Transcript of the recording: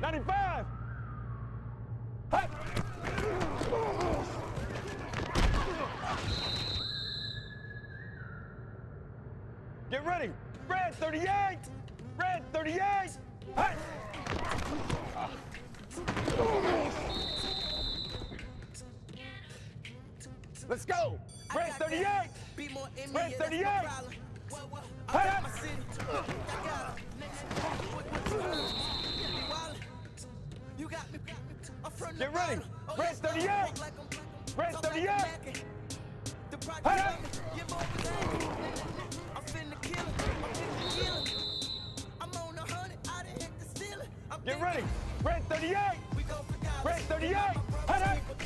95. Hey. Get ready. Red 38. Red 38. Hey. Let's go. Red 38. Red 38. Hey. Get ready. Red 38. Red 38. Hey. Get ready. Red 38. Red 38. Hey.